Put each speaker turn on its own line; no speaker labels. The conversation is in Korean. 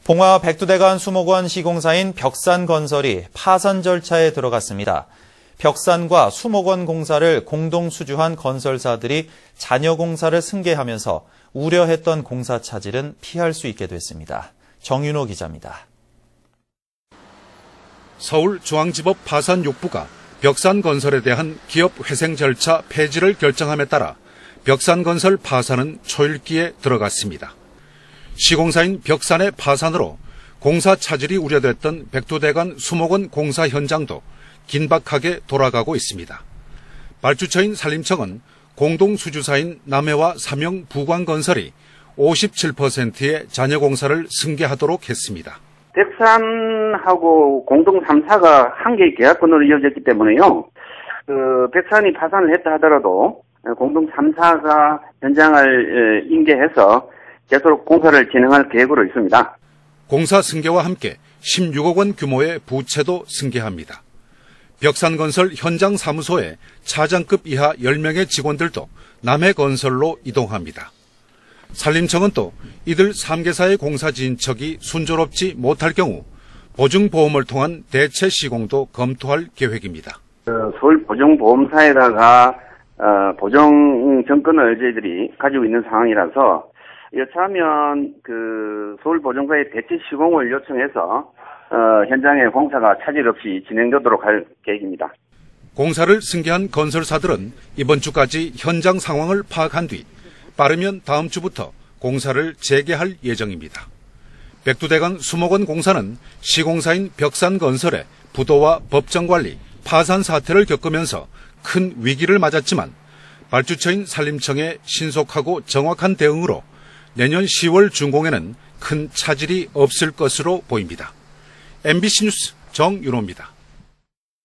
봉화 백두대간 수목원 시공사인 벽산건설이 파산 절차에 들어갔습니다. 벽산과 수목원 공사를 공동 수주한 건설사들이 잔여 공사를 승계하면서 우려했던 공사 차질은 피할 수 있게 됐습니다. 정윤호 기자입니다.
서울중앙지법 파산 6부가 벽산건설에 대한 기업 회생 절차 폐지를 결정함에 따라 벽산건설 파산은 초읽기에 들어갔습니다. 시공사인 벽산의 파산으로 공사 차질이 우려됐던 백두대간 수목원 공사 현장도 긴박하게 돌아가고 있습니다. 발주처인 산림청은 공동수주사인 남해와 삼영 부광건설이 57%의 잔여 공사를 승계하도록 했습니다.
벽산하고 공동 3사가 한 개의 계약권으로 이어졌기 때문에요. 벽산이 파산을 했다 하더라도 공동 3사가 현장을 인계해서 계속 공사를 진행할 계획으로 있습니다.
공사 승계와 함께 16억 원 규모의 부채도 승계합니다. 벽산건설 현장 사무소에 차장급 이하 10명의 직원들도 남해건설로 이동합니다. 산림청은 또 이들 3개사의 공사 진척이 순조롭지 못할 경우 보증보험을 통한 대체 시공도 검토할 계획입니다.
서울 보증보험사에다가 보증 정권을 저희들이 가지고 있는 상황이라서 여차하면 서울 보증사의 대체 시공을 요청해서 현장의 공사가 차질 없이 진행되도록 할 계획입니다.
공사를 승계한 건설사들은 이번 주까지 현장 상황을 파악한 뒤 빠르면 다음 주부터 공사를 재개할 예정입니다. 백두대간 수목원 공사는 시공사인 벽산건설의 부도와 법정관리, 파산 사태를 겪으면서 큰 위기를 맞았지만 발주처인 산림청의 신속하고 정확한 대응으로 내년 10월 준공에는 큰 차질이 없을 것으로 보입니다. MBC 뉴스 정윤호입니다.